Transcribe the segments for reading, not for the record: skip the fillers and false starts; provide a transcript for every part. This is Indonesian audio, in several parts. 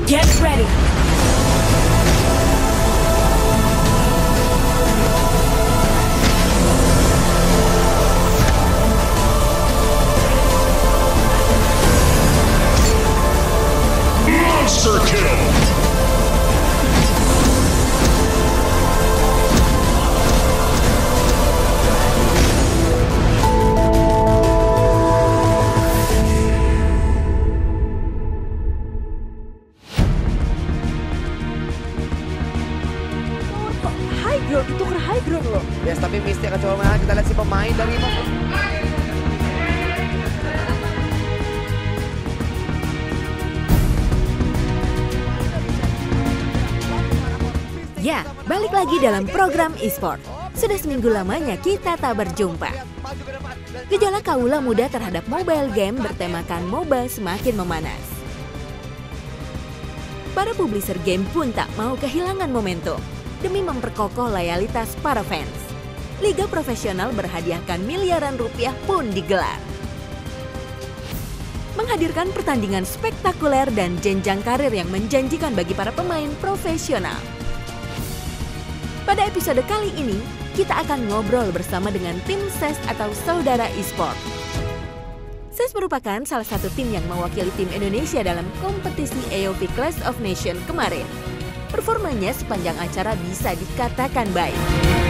Get ready. Monster kill! High ground, itu kan high ground loh. Yes, tapi Misty akan coba menang. Kita lihat si pemain dari Ya, balik lagi dalam program e-sport. Sudah seminggu lamanya kita tak berjumpa. Gejolak kaula muda terhadap mobile game bertemakan MOBA semakin memanas. Para publisher game pun tak mau kehilangan momentum demi memperkokoh loyalitas para fans. Liga profesional berhadiahkan miliaran rupiah pun digelar. Menghadirkan pertandingan spektakuler dan jenjang karir yang menjanjikan bagi para pemain profesional. Pada episode kali ini, kita akan ngobrol bersama dengan tim SES atau Saudara Esport. SES merupakan salah satu tim yang mewakili tim Indonesia dalam kompetisi AOV Clash of Nations kemarin. Performanya sepanjang acara bisa dikatakan baik.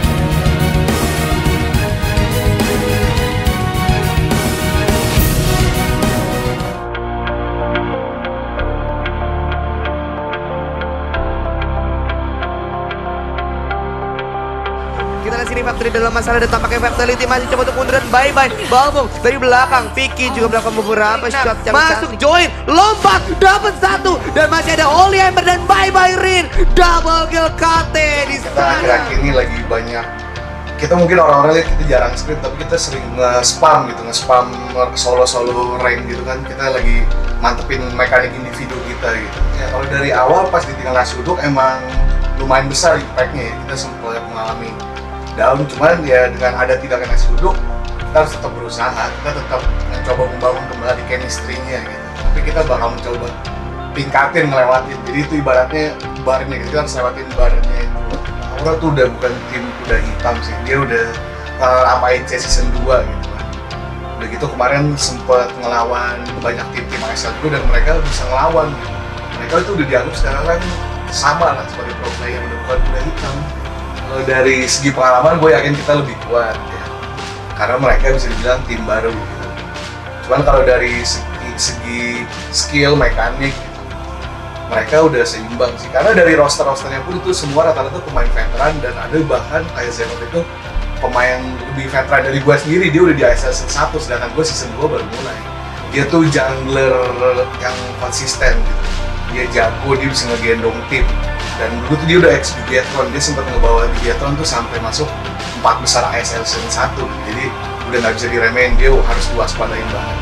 Kita lihat sini Factory dalam masalah dan tampaknya Fatality masih coba untuk mundur dan bye-bye. Balbung dari belakang. Vicky juga melakukan beberapa shot yang masuk, join, lompat, dapat satu. Dan masih ada Holy Hammer dan bye-bye Rin. Double kill KT di Kita sana. akhir-akhir ini lagi banyak, kita mungkin orang-orang lihat kita jarang script, tapi kita sering nge-spam gitu, nge-spam solo-solo rank gitu kan. Kita lagi mantepin mekanik individu kita gitu. Ya kalau dari awal pas ditinggal Nasuduk emang lumayan besar impact-nya ya. Kita sempat mengalami down, cuman ya dengan ada tindakan Nasuduk kita harus tetap berusaha, kita tetap mencoba membangun kembali chemistry-nya gitu. Tapi kita bakal mencoba tingkatin, ngelewatin. Jadi itu ibaratnya barnya, kita harus lewatin barnya itu. Aura tuh udah bukan tim kuda hitam sih, dia udah apain season 2 gitu kan. Udah gitu kemarin sempet ngelawan banyak tim-tim ASL juga dan mereka bisa ngelawan gitu. Mereka itu udah dianggap sekarang kan sama lah sebagai pro player, udah bukan kuda hitam. Kalau dari segi pengalaman gue yakin kita lebih kuat ya, karena mereka bisa dibilang tim baru gitu. Cuman kalau dari segi skill, mekanik gitu, mereka udah seimbang sih, karena dari roster-rosternya pun itu semua rata-rata pemain veteran, dan ada bahkan kayak Zenov itu pemain lebih veteran dari gue sendiri. Dia udah di ISL season 1, sedangkan gue season 2 baru mulai. Dia tuh jungler yang konsisten gitu, dia jago, dia bisa ngegendong tim. Dan dulu tuh dia udah ex Bigetron, dia sempat ngebawa Bigetron tuh sampai masuk 4 besar ISL season 1. Jadi udah nggak bisa diremehin, dia harus diwaspadain banget.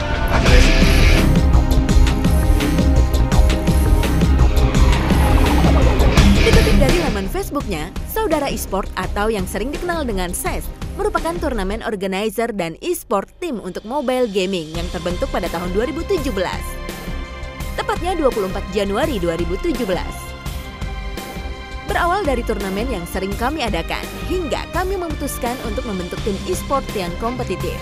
Dikutip dari laman Facebooknya, Saudara Esport atau yang sering dikenal dengan SES merupakan turnamen organizer dan e-sport tim untuk mobile gaming yang terbentuk pada tahun 2017. Tepatnya 24 Januari 2017. Berawal dari turnamen yang sering kami adakan, hingga kami memutuskan untuk membentuk tim e-sport yang kompetitif.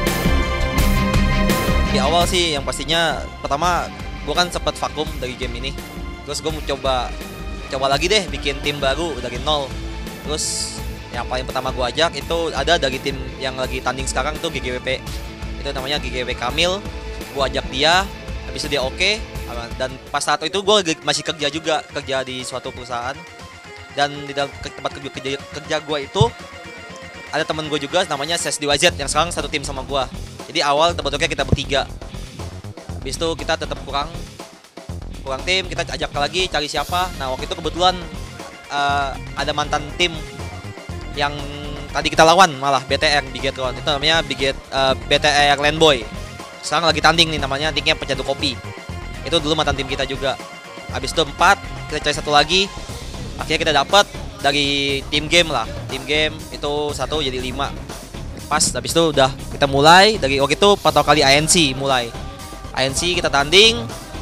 Di awal sih yang pastinya, pertama gue kan sempat vakum dari game ini. Terus gue mau coba lagi deh bikin tim baru dari nol. Terus yang paling pertama gue ajak itu ada dari tim yang lagi tanding sekarang, itu GGWP. Itu namanya GGWP Kamil. Gue ajak dia, habis itu dia oke. Dan pas saat itu gue masih kerja di suatu perusahaan. Dan di dalam tempat kerja gue itu ada temen gue juga namanya Ses DYZ yang sekarang satu tim sama gue. Jadi awal terbentuknya kita bertiga. Habis itu kita tetap kurang tim, kita ajak lagi cari siapa. Nah waktu itu kebetulan ada mantan tim yang tadi kita lawan, malah BTR Bigetron. Itu namanya BTR Landboy. Sekarang lagi tanding nih, namanya nicknya Pecandu Kopi. Itu dulu mantan tim kita juga. Habis itu 4, kita cari satu lagi. Akhirnya kita dapat dari tim game lah. Tim game itu 1 jadi 5. Pas habis itu udah kita mulai dari waktu itu 4 kali ANC mulai. ANC kita tanding.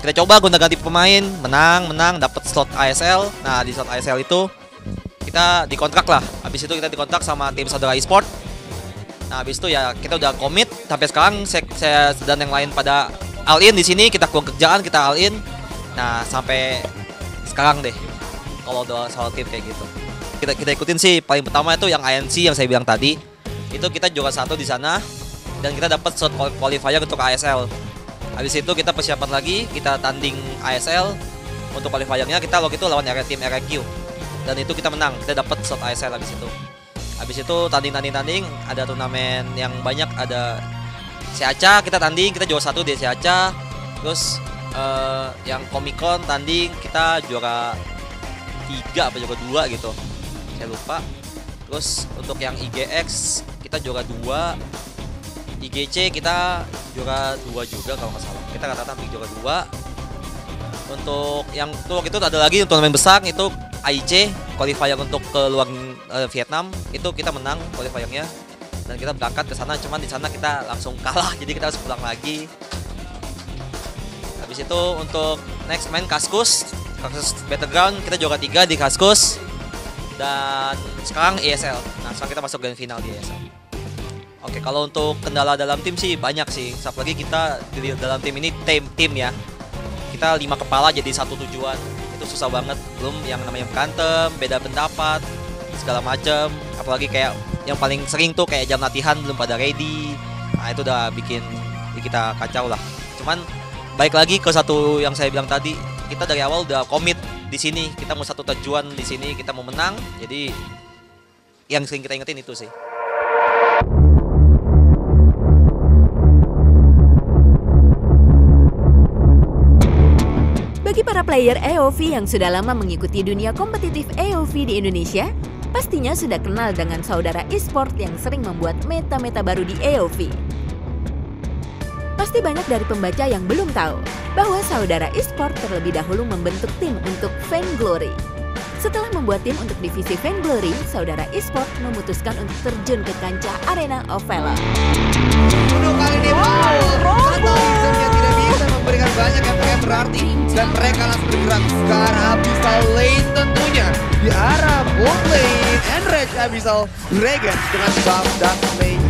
kita coba gonta-ganti pemain, menang, dapat slot ASL. Nah, di slot ASL itu kita dikontrak lah. Habis itu kita dikontrak sama tim Saudara Esport. Nah, habis itu ya kita udah komit sampai sekarang. Saya dan yang lain pada all in di sini, kita kurang kerjaan, kita all in. Nah, sampai sekarang deh. Kalau udah soal tim kayak gitu. Kita ikutin sih paling pertama itu yang INC yang saya bilang tadi. Itu kita juara 1 di sana dan kita dapat slot qualifier untuk ASL. Habis itu kita persiapan lagi, kita tanding ASL. Untuk qualifiernya kita waktu itu lawan tim RQ. Dan itu kita menang, kita dapat slot ASL habis itu. Habis itu tanding, ada turnamen yang banyak, ada CACA kita tanding, kita juara 1 di CACA. Terus yang Comic Con tanding kita juara 3 apa juara 2 gitu. Saya lupa. Terus untuk yang IGX kita juara 2. IGC kita juara 2 juga kalau nggak salah. Kita rata-rata juara 2. Untuk yang tuh waktu itu ada lagi turnamen besar itu AIC qualifier untuk ke luar Vietnam, itu kita menang qualifiernya dan kita berangkat ke sana, cuman di sana kita langsung kalah jadi kita harus pulang lagi. Habis itu untuk next main Kaskus Battleground kita juara 3 di Kaskus dan sekarang ESL. Nah, sekarang kita masuk grand final di ESL. Oke, kalau untuk kendala dalam tim sih banyak sih. Apalagi kita di dalam tim ini tim ya. Kita 5 kepala jadi satu tujuan. Itu susah banget. Belum yang namanya berantem, beda pendapat, segala macam. Apalagi kayak yang paling sering tuh kayak jam latihan belum pada ready. Nah, itu udah bikin kita kacau lah. Cuman baik lagi ke satu yang saya bilang tadi, kita dari awal udah komit di sini. Kita mau satu tujuan di sini, kita mau menang. Jadi yang sering kita ingetin itu sih. Bagi para player AOV yang sudah lama mengikuti dunia kompetitif AOV di Indonesia, pastinya sudah kenal dengan Saudara Esport yang sering membuat meta-meta baru di AOV. Pasti banyak dari pembaca yang belum tahu bahwa Saudara Esport terlebih dahulu membentuk tim untuk Vainglory. Setelah membuat tim untuk divisi Vainglory, Saudara Esport memutuskan untuk terjun ke kancah Arena of Valor. Untuk kali ini satu seasonnya tidak bisa memberikan banyak efek yang berarti dan mereka langsung bergerak ke arah Abyssal Lane tentunya di arah bot lane Enrage Abyssal Dragon dengan buff Dark Mage.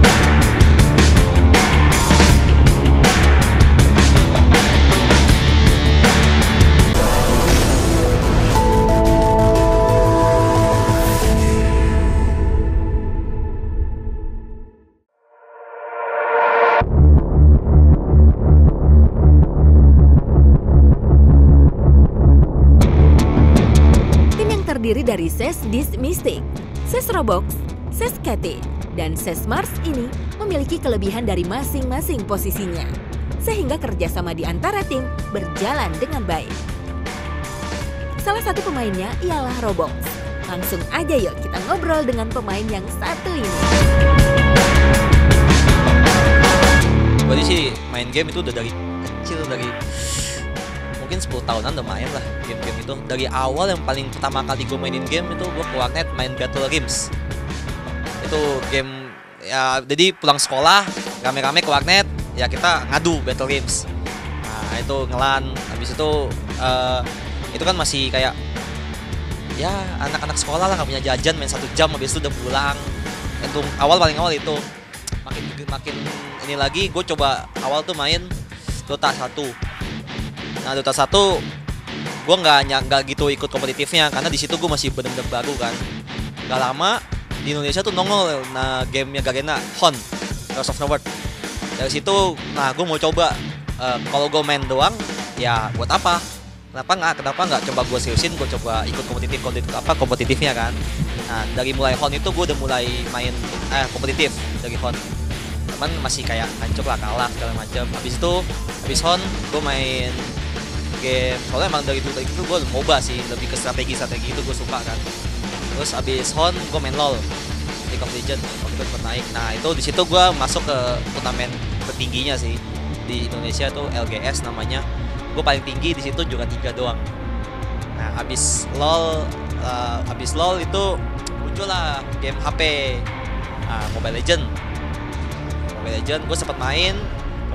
Terdiri dari SES Dis Mystic, SES Robox, SES Kate, dan SES Mars ini memiliki kelebihan dari masing-masing posisinya, sehingga kerjasama di antara tim berjalan dengan baik. Salah satu pemainnya ialah Robox. Langsung aja yuk kita ngobrol dengan pemain yang satu ini. Berarti sih main game itu udah dari kecil, dari mungkin 10 tahunan udah main lah game-game itu. Dari awal yang paling pertama kali gue mainin game itu gue ke warnet main Battle Games. Itu game ya, jadi pulang sekolah rame-rame ke warnet ya kita ngadu Battle Games. Nah itu ngelan, habis itu kan masih kayak ya anak-anak sekolah lah, gak punya jajan, main 1 jam habis itu udah pulang. Itu paling awal itu makin ini lagi gue coba awal tuh main Dota 1. Nah Dota 1 gue nggak gitu ikut kompetitifnya karena di situ gue masih bener-bener baru kan. Gak lama di Indonesia tuh nongol gamenya Garena Hon, Heroes of Nowhere. Dari situ nah gue mau coba kalau gue main doang ya buat apa? Kenapa nggak coba gue seriusin, gue coba ikut kompetitifnya kan. Nah dari mulai Hon itu gue udah mulai main kompetitif dari Hon. Cuman masih kayak hancur lah, kalah segala macam. Habis Hon gue main game, soalnya emang dari itu gue MOBA sih, lebih ke strategi itu gue suka kan. Terus abis Hon gue main LoL, League of Legends, waktu itu naik. Nah itu di situ gue masuk ke turnamen tertingginya sih di Indonesia tuh LGS namanya. Gue paling tinggi di situ juga 3 doang. Nah abis LoL itu muncul lah game HP, Mobile Legend gue sempat main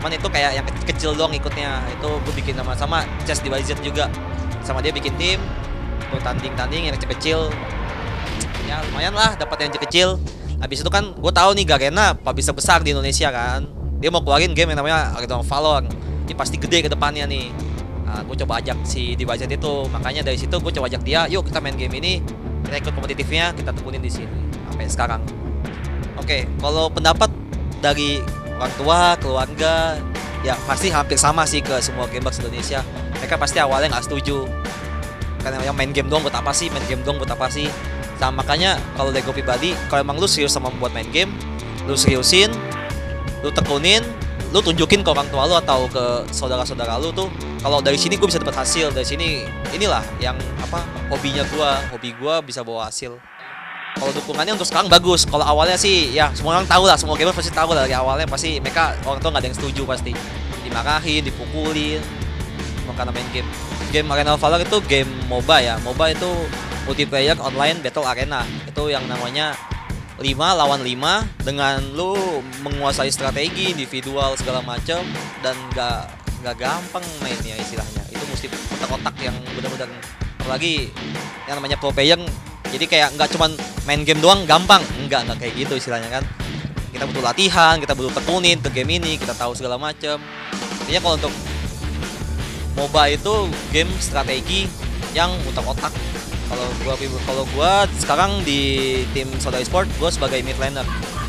cuman itu kayak yang kecil doang ikutnya. Itu gue bikin sama Chess Divided juga, sama dia bikin tim tuh tanding yang kecil. Ya lumayan lah dapat yang kecil. Habis itu kan gue tahu nih Garena publisher besar di Indonesia kan, dia mau keluarin game yang namanya Arena of Valor. Ini pasti gede ke depannya nih. Gue coba ajak si Divided itu, makanya dari situ gue coba ajak dia, yuk kita main game ini, kita ikut kompetitifnya, kita tekunin di sini sampai sekarang. Oke, kalau pendapat dari orang tua, keluarga, ya pasti hampir sama sih ke semua gamers Indonesia. Mereka pasti awalnya nggak setuju, karena yang main game doang buat apa sih, Sama makanya kalau dari gue pribadi, kalau emang lu serius sama membuat main game, lu seriusin, lu tekunin, lu tunjukin ke orang tua lu atau ke saudara-saudara lu tuh, kalau dari sini gue bisa dapat hasil, dari sini inilah yang hobi gue bisa bawa hasil. Kalau dukungannya untuk sekarang bagus. Kalau awalnya sih ya semua orang tahu lah, semua gamer pasti tahu lah dari awalnya pasti mereka orang tua nggak ada yang setuju, pasti dimarahin, dipukulin karena main game. Game Arena of Valor itu game MOBA ya. MOBA itu multiplayer online battle arena. Itu yang namanya 5 lawan 5 dengan lu menguasai strategi individual segala macam, dan nggak gampang mainnya istilahnya. Itu mesti otak-otak yang benar-benar, apalagi yang namanya pro player. Jadi kayak nggak cuman main game doang gampang, nggak kayak gitu istilahnya kan. Kita butuh latihan, kita butuh tekunin ke game ini, kita tahu segala macam. Intinya kalau untuk MOBA itu game strategi yang otak-otak. Kalau gua sekarang di tim Soda Esport, gua sebagai mid laner,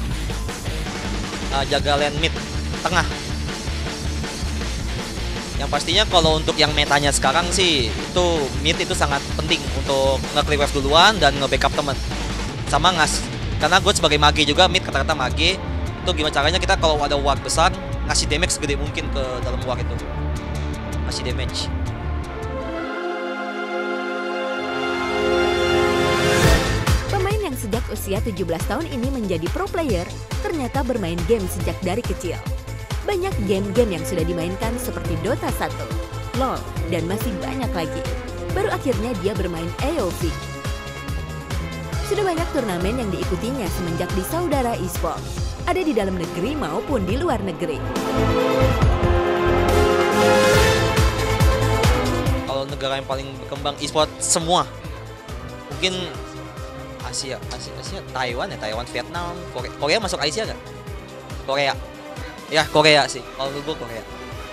jaga lane mid tengah. Yang pastinya kalau untuk yang metanya sekarang sih, itu mid itu sangat penting untuk nge-clear wave duluan dan nge-backup temen. Sama karena gue sebagai mage juga, mid kata-kata mage, itu gimana caranya kita kalau ada ward besar, ngasih damage segede mungkin ke dalam ward itu. Ngasih damage. Pemain yang sejak usia 17 tahun ini menjadi pro player, ternyata bermain game sejak dari kecil. Banyak game-game yang sudah dimainkan seperti Dota 1, LoL, dan masih banyak lagi. Baru akhirnya dia bermain AoV. Sudah banyak turnamen yang diikutinya semenjak di Saudara Esport, ada di dalam negeri maupun di luar negeri. Kalau negara yang paling berkembang esport semua, mungkin Asia, Taiwan, Vietnam, Korea masuk Asia nggak? Korea. Ya Korea sih, kalau gue Korea.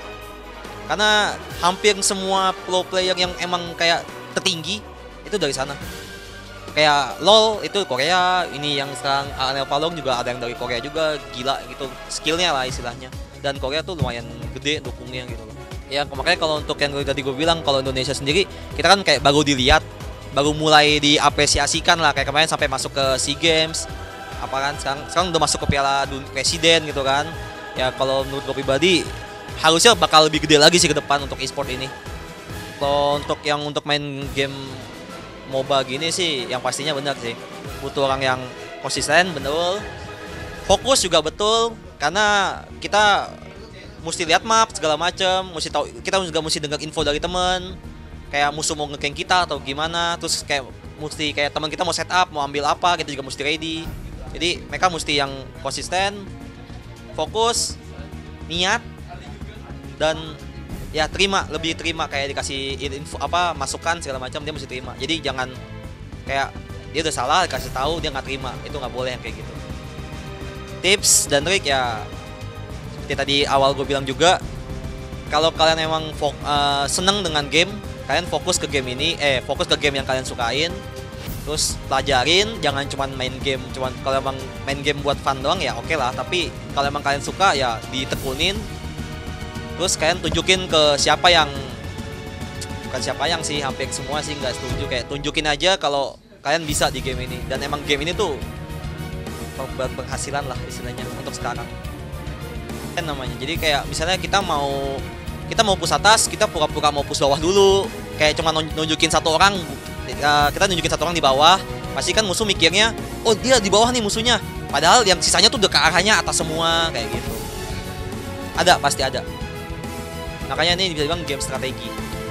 Karena hampir semua pro player yang emang kayak tertinggi itu dari sana. Kayak LoL itu Korea, ini yang sekarang Arena of Valor juga ada yang dari Korea juga, gila gitu skillnya lah istilahnya. Dan Korea tuh lumayan gede dukungnya gitu loh. Ya makanya kalau untuk yang tadi gue bilang, kalau Indonesia sendiri kita kan kayak baru dilihat, baru mulai diapresiasikan lah, kayak kemarin sampai masuk ke SEA Games, apa kan sekarang udah masuk ke Piala Presiden gitu kan. Ya kalau menurut gue pribadi harusnya bakal lebih gede lagi sih ke depan untuk e-sport ini. Kalau untuk main game MOBA gini sih, yang pastinya benar sih, butuh orang yang konsisten, betul, fokus juga betul, karena kita mesti lihat map segala macam, mesti tahu, kita juga mesti dengar info dari temen, kayak musuh mau nge-gank kita atau gimana, terus kayak teman kita mau setup, mau ambil apa, kita juga mesti ready. Jadi mereka mesti yang konsisten, fokus, niat, dan ya lebih terima, kayak dikasih info masukan segala macam dia mesti terima. Jadi jangan kayak dia udah salah dikasih tahu dia nggak terima, itu nggak boleh yang kayak gitu. Tips dan trik ya seperti tadi awal gue bilang juga, kalau kalian emang seneng dengan game, kalian fokus ke game ini, fokus ke game yang kalian sukain. Terus pelajarin, jangan cuma main game, kalau emang main game buat fun doang ya oke lah, tapi kalau emang kalian suka ya ditekunin. Terus kalian tunjukin ke bukan siapa yang sih, hampir semua sih nggak setuju, kayak tunjukin aja kalau kalian bisa di game ini, dan emang game ini tuh penghasilan lah istilahnya untuk sekarang kan namanya. Jadi kayak misalnya kita mau push atas, kita pura-pura mau push bawah dulu, kayak cuma nunjukin satu orang. Kita nunjukin satu orang di bawah, pasti kan musuh mikirnya, oh dia di bawah nih musuhnya, padahal yang sisanya tuh udah ke arahnya atas semua, kayak gitu. Pasti ada. Makanya ini bisa dibilang game strategi.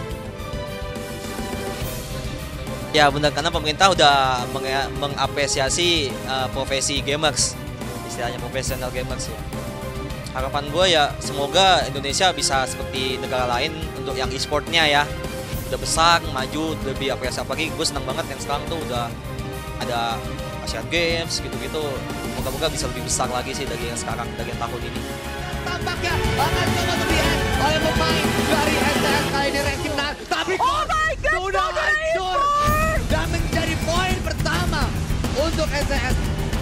Ya benar, karena pemerintah udah mengapresiasi profesi gamers, istilahnya profesional gamers ya. harapan gue ya semoga Indonesia bisa seperti negara lain untuk yang e-sportnya ya. Udah besar, maju, lebih apalagi gue senang banget yang sekarang tuh udah ada Asian Games gitu-gitu. Moga-moga bisa lebih besar lagi sih dari yang sekarang, dari yang tahun ini. Tampaknya akan coba terlihat oleh pemain dari STS kali ini ranking 6. Tapi sudah hancur dan menjadi poin pertama untuk STS.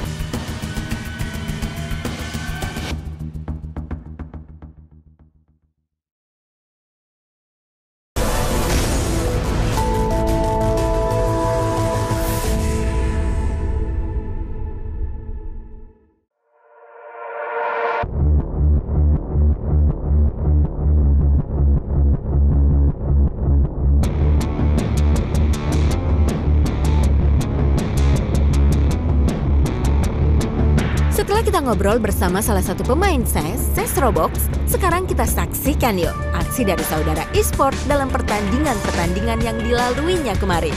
Setelah kita ngobrol bersama salah satu pemain CES Roblox, sekarang kita saksikan yuk aksi dari saudara e-sport dalam pertandingan-pertandingan yang dilaluinya kemarin.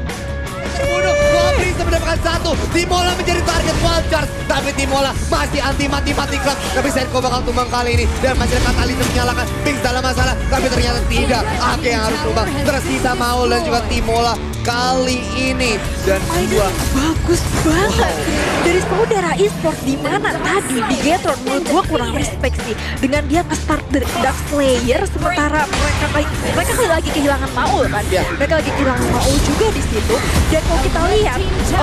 Terbunuh, Goblin mendapatkan satu. Timola menjadi target wildcard, tapi Timola masih anti-mati klub. Tapi Senko bakal tumbang kali ini dan masih ada Catalyst menyalakan Pings dalam masalah, tapi ternyata tidak. Ake yang harus tumbang, tersisa Maul dan juga Timola kali ini. Dan dua bagus banget dari saudara e-sport di mana tadi di Gatron menurut gua kurang respect sih dengan dia nge-start dari Dark Slayer sementara mereka lagi kehilangan Maul kan. Mereka lagi kehilangan Maul juga di situ. Dan kalau kita lihat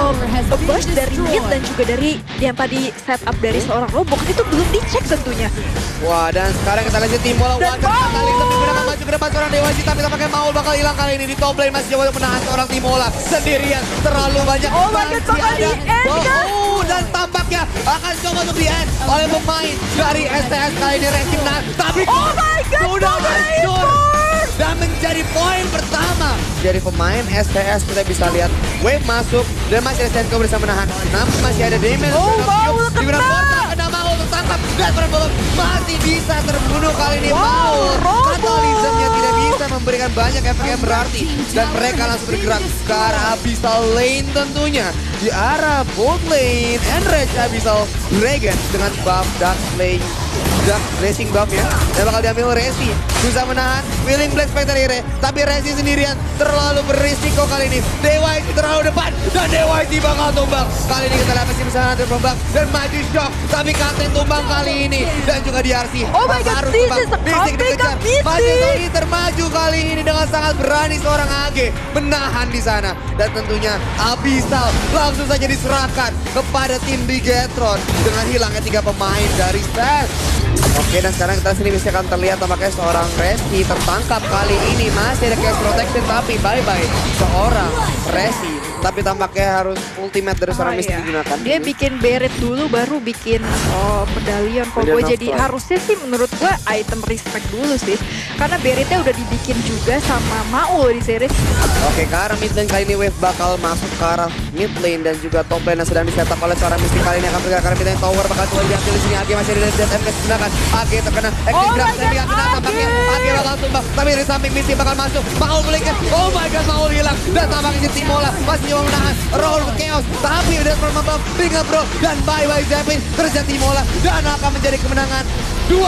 push dari mid dan juga dari yang tadi setup dari seorang Roblox itu belum dicek tentunya. Wah, dan sekarang kita lihat Timola Catalyst menggunakan maju ke depan seorang Dewa Cita, tapi tampaknya Maul bakal hilang kali ini. Di top lane masih coba menahan seorang Timola sendirian, terlalu banyak. Oh my god, bakal di-end kan? Dan tampaknya akan coba untuk di-end oleh pemain dari STS kali ini ranking 6. Tapi oh my god, sudah hancur dan menjadi poin pertama. Jadi pemain STS kita bisa lihat wave masuk dan masih ada Senko bersama menahan. Namun masih ada damage. Maul di mana Portal kena Maul tertangkap dan Roblox masih bisa terbunuh kali ini. Maul Catalysm-nya tidak bisa memberikan banyak efek yang berarti dan mereka langsung bergerak ke arah Abyssal Lane tentunya. Di arah bot lane, Enrage Abyssal Dragon dengan buff Dark Lane, Dark Racing buff ya. Dan bakal diambil Resi, bisa menahan Willing Black Spectre Ire, tapi Resi sendirian terlalu berisiko kali ini. Dewa itu terlalu depan dan Dewa itu bakal tumbang. Kali ini kita lihat masih bisa nanti terbang dan maju shock, tapi Kapten tumbang kali ini dan juga DRC. Oh my god, this is a dikejar. Masih Tony termaju kali ini dengan sangat berani seorang AG menahan di sana dan tentunya Abyssal langsung saja diserahkan kepada tim Bigetron dengan hilangnya 3 pemain dari STS. Oke, dan sekarang kita sini bisa akan terlihat tampaknya seorang Resi tertangkap kali ini. Masih ada Chaos Protection tapi bye-bye seorang Resi. Tapi tampaknya harus ultimate dari seorang Misty digunakan. Dia bikin beret dulu baru bikin medalion. Kalau gue jadi harusnya sih menurut gue item respect dulu sih. Karena beretnya udah dibikin juga sama Maul di series. Oke, ke arah mid lane kali ini wave bakal masuk ke arah mid lane dan juga top lane yang sedang di-setup oleh seorang Misty kali ini akan bergerak ke arah mid lane. Tower bakal coba diambil di sini. AG masih ada Death MK digunakan. AG terkena Active Grab tapi gak kena tampaknya. AG bakal tumbang tapi dari samping Misty bakal masuk. Maul belikan. Oh my god, Maul hilang dan tampaknya si Timola masih coba menahan roll ke Chaos tapi udah pernah membawa Binga Bro dan bye-bye Zeppelin terjadi Timola dan akan menjadi kemenangan 2-0.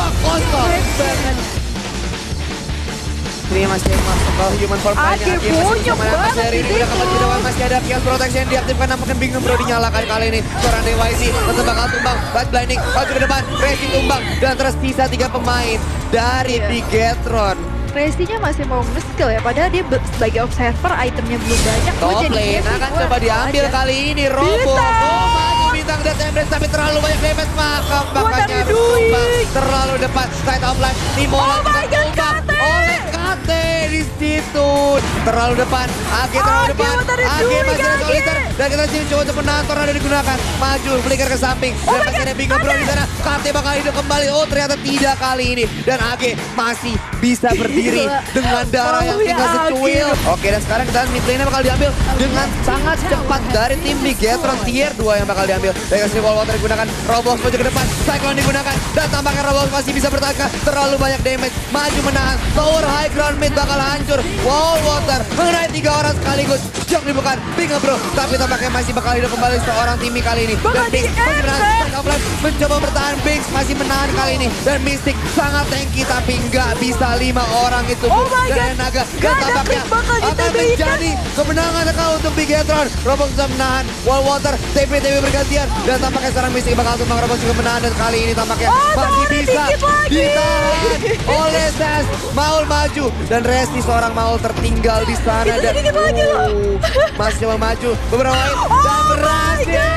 Ini masih masuk ke human form Akhir bonyok banget ini udah kembali ke dewan. Masih ada Chaos Protection diaktifkan, nampaknya Bingham Bro dinyalakan kali ini. Seorang DYZ tetap bakal tumbang. Light Blinding maju ke depan, Resi tumbang dan tersisa 3 pemain dari Bigetron. Resinya masih mau nge-skill ya, padahal dia sebagai observer itemnya belum banyak. Top lane akan coba diambil kali ini. Robo maju bintang Death Embrace tapi terlalu banyak damage, makanya harus tumbang terlalu depan. Side of life Timola tumbang oleh Kate di situ. Terlalu depan, AG terlalu depan. AG masih ada soliter dan kita sini coba untuk menahan tornado digunakan. Maju, flicker ke samping dan masih ada Bingham Bro di sana. Kate bakal hidup kembali. Oh, ternyata tidak kali ini dan AG masih bisa berdiri dengan darah yang tinggal secuil. Oke, dan sekarang kita mid lane bakal diambil dengan sangat cepat dari tim Bigetron. Tier 2 yang bakal diambil. Legacy Wall Water digunakan, Roblox maju ke depan, Cyclone digunakan dan tampaknya Roblox masih bisa bertahan. Terlalu banyak damage, maju menahan. Tower high ground mid bakal hancur. Wall water mengenai 3 orang sekaligus. Jok dibuka Bing bro, tapi tampaknya masih bakal hidup kembali seorang Timmy kali ini. Dan Bing masih menahan offline, mencoba bertahan. Bing masih menahan kali ini. Dan Mystic sangat tanky tapi nggak bisa 5 orang itu. Dan Naga dan tampaknya akan menjadi kemenangan untuk Bigetron. Roblox bisa menahan Wall water, TP bergantian. Dan tampaknya sekarang Mystic bakal tumbang. Roblox juga menahan dan kali ini tampaknya masih bisa ditahan oleh Ses. Maul maju dan Resti seorang Maul tertinggal di sana. Dan masih coba maju beberapa hit dan berhasil.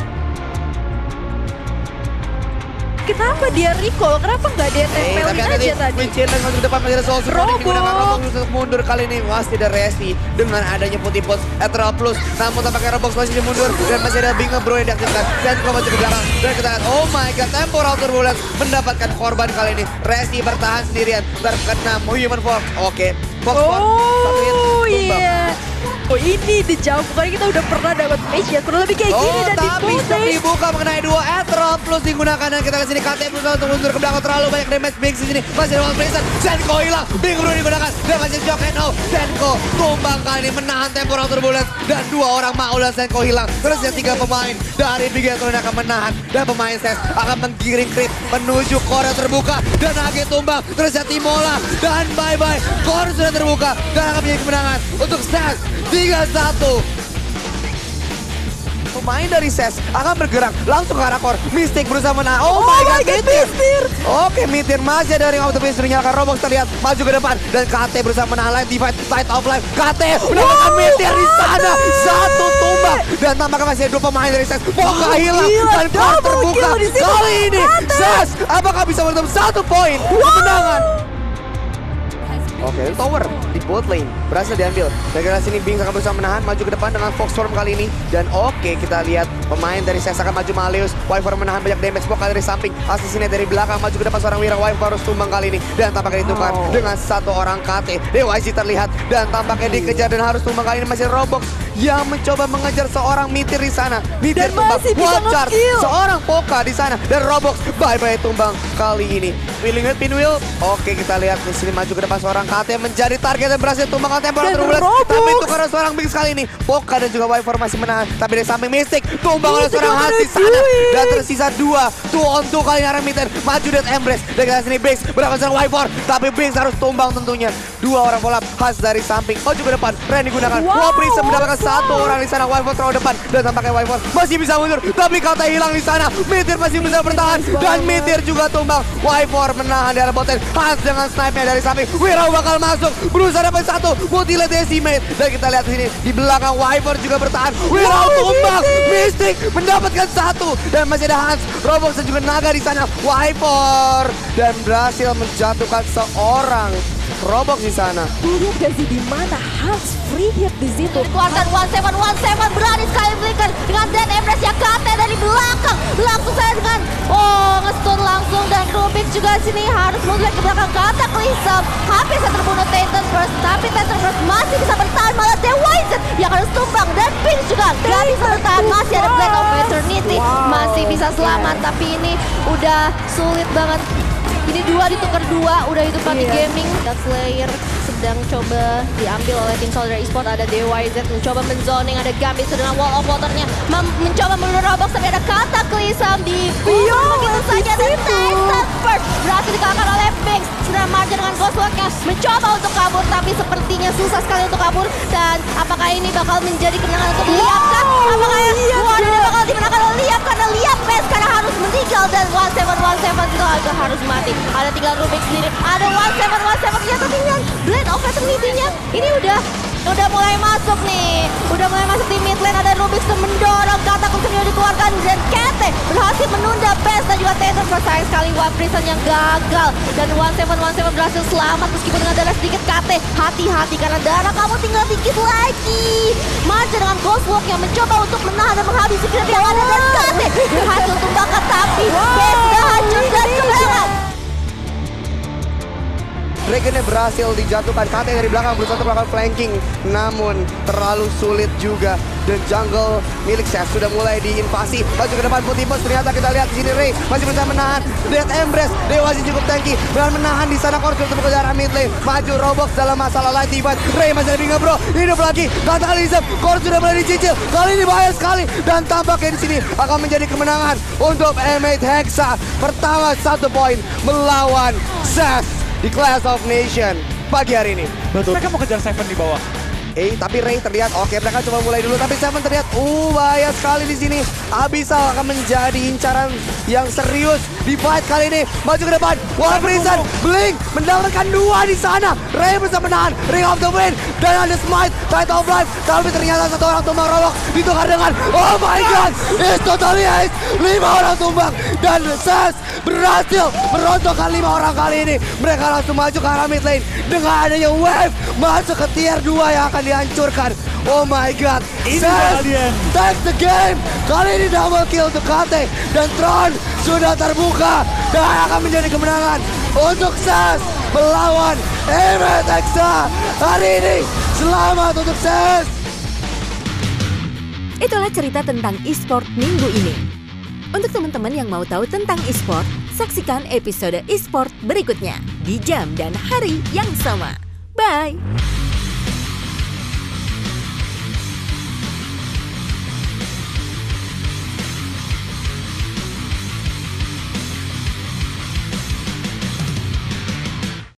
Kenapa dia recall? Kenapa nggak dia tempelin aja tadi? Wincin masuk ke depan, masih ada Soul Support digunakan Roblox untuk mundur kali ini. Masih ada Resti dengan adanya Putih Pots Ethereal Plus. Namun tampaknya Roblox masih mundur dan masih ada Bing Bro yang diaktifkan. Dan kau masuk ke belakang. Dan kita lihat, oh my god, Temporal Turbulence mendapatkan korban kali ini. Resti bertahan sendirian, terkena Human Force. Oke, Fox Force satu hit tumbang. Oh ini dijauh, bukannya kita udah pernah dapat match ya, kurang lebih kayak gini dan tapi dibuka mengenai 2 Ethereal Plus digunakan. Dan kita lihat sini KT berusaha untuk mundur ke belakang, terlalu banyak damage. Bing di sini masih ada One Prison. Zenko hilang, Bing Bro digunakan dan masih Shock NO. Zenko tumbang kali ini menahan Temporal Turbulence dan 2 orang Maul dan Zenko hilang. Terus ada 3 pemain dari Bigetron akan menahan dan pemain Ses akan menggiring crit menuju core terbuka dan AG tumbang. Terus ada Timola dan bye-bye, core sudah terbuka dan akan menjadi kemenangan untuk Ses 3-1. Pemain dari Ses akan bergerak langsung ke arah core. Mystic berusaha menahan. Oh my god, Mitir. Oke, Mitir masih ada Ring of the Beast menyalakan. Roblox terlihat maju ke depan dan KT berusaha menahan Light Divide, Light of Life. KT mendapatkan Mitir di sana. 1 tumbang dan tampaknya masih ada 2 pemain dari Ses. Poka hilang dan core terbuka. Kali ini Ses apakah bisa bertemu 1 poin kemenangan? Oke, tower di bot lane berhasil diambil. Dan kita sini Bing akan berusaha menahan, maju ke depan dengan Foxstorm kali ini. Dan oke, kita lihat pemain dari Ses akan maju Maleus. Wyvern menahan banyak damage, Poka dari samping. Assassinnya dari belakang, maju ke depan seorang Wira. Wyvern harus tumbang kali ini. Dan tampaknya ditukar dengan 1 orang KT. DYZ terlihat dan tampaknya dikejar dan harus tumbang kali ini. Masih Roblox yang mencoba mengejar seorang Mitir di sana. Mitir tumbang, Watchar seorang Poka di sana. Dan Roblox bye-bye tumbang kali ini. Willing with Pinwheel. Oke, kita lihat di sini maju ke depan seorang KT menjadi target dan berhasil tumbang oleh Temporal Turbulence. Tapi itu karena seorang Bing kali ini. Poka dan juga Wyvern masih menahan. Tapi dari samping Mystic tumbang oleh seorang Hans di sana. Dan tersisa 2 on 2 kali ini arah Mitir. Maju dan Embrace. Dan kita sini Bing berapa seorang Wyvern. Tapi Bing harus tumbang tentunya. 2 orang follow up. Hans dari samping. Maju ke depan. Ren digunakan. Prism mendapatkan 1 orang di sana. Wyvern terlalu depan. Dan tampaknya Wyvern masih bisa mundur. Tapi kata hilang di sana. Mitir masih bisa bertahan. Dan Mitir juga tumbang. Wyvern menahan di arah boten. Hans dengan snipe-nya dari samping. Wira bakal masuk. Berusaha dapat 1. Mutile Decimate. Dan kita lihat di sini. Di belakang Wyvern juga bertahan. Wira tumbang. Mystic mendapatkan 1. Dan masih ada Hans. Roblox dan juga Naga di sana. Wyvern. Dan berhasil menjatuhkan seorang Roblox di sana. Lihat gak sih di mana Hans free hit di situ. Keluarkan 1717 berani sekali Flicker dengan Dead Embrace yang KT dari belakang. Langsung saya dengan nge-stun langsung dan Rubik juga sini harus mundur ke belakang Cataclysm. Hampir saya terbunuh Titan Burst, tapi Titan Burst masih bisa bertahan, malah DYZ yang harus tumbang dan Pink juga gak bisa bertahan. Masih ada Blade of Eternity masih bisa selamat, tapi ini udah sulit banget. Ini 2 ditukar 2, udah itu Party Gaming. Dark Slayer sedang coba diambil oleh tim Soldier Esports. Ada DYZ mencoba menzoning, ada Gambit dengan Wall of Water-nya mencoba menuduh Roblox, tapi ada Cataclysm di begitu saja. Dan Titan First berhasil dikalahkan oleh Bing. Sudah margin dengan Ghostwalk-nya mencoba untuk kabur, tapi sepertinya susah sekali untuk kabur. Dan apakah ini bakal menjadi kemenangan untuk Liam kan? Apakah ini bakal dimenangkan oleh Liam karena Liam best karena harus meninggal dan 1717 itu agak harus mati. Ada tinggal Rubik sendiri, ada 1717 ternyata tinggal Blade of Eternity-nya. Ini udah mulai masuk nih. Udah mulai masuk di mid lane. Ada Rubik mendorong Cataclysm yang dikeluarkan dan Kete berhasil menunda Best dan juga Tater. Sayang sekali One Prison yang gagal. Dan 1717 berhasil selamat meskipun dengan darah sedikit. Kete hati-hati karena darah kamu tinggal dikit lagi. Marja dengan Ghostwalk yang mencoba untuk menahan dan menghabisi grip yang ada. Dan Kete berhasil tumbangkan, tapi Best dah hancur dan kemenangan. Dragonnya berhasil dijatuhkan. KT dari belakang berusaha untuk melakukan flanking, namun terlalu sulit juga. Dan jungle milik Seth sudah mulai diinvasi. Maju ke depan Putih Bos. Ternyata kita lihat di sini Ray masih bisa menahan. Death Embrace, Dewa masih cukup tanky dan menahan di sana. Korsul untuk ke arah mid lane. Maju Roblox dalam masalah light event. Ray masih lebih ngebro. Hidup lagi. Cataclysm. Korsul sudah mulai dicicil. Kali ini bahaya sekali. Dan tampaknya di sini akan menjadi kemenangan untuk M8 Hexa. Pertama 1 poin melawan Seth di Clash of Nation pagi hari ini. Betul. Mereka mau kejar Seven di bawah. Tapi Ray terlihat oke, mereka coba mulai dulu, tapi Seven terlihat bahaya sekali di sini. Abyssal akan menjadi incaran yang serius di fight kali ini. Maju ke depan, Wall Prison, Blink mendapatkan 2 di sana. Ray bisa menahan Ring of the Wind dan ada Smite, Tide of Life, tapi ternyata 1 orang tumbang Roblox ditukar dengan oh my god, it's totally ace. 5 orang tumbang dan Seth berhasil merontokkan 5 orang kali ini. Mereka langsung maju ke arah mid lane dengan adanya wave masuk ke tier 2 yang akan dihancurkan. Oh my god, Seth takes the game. Kali ini double kill untuk KT dan Tron sudah terbuka dan akan menjadi kemenangan untuk Seth melawan M8 Hexa hari ini. Selamat untuk Seth. Itulah cerita tentang e-sport minggu ini. Untuk teman-teman yang mau tahu tentang e-sport, saksikan episode e-sport berikutnya di jam dan hari yang sama. Bye!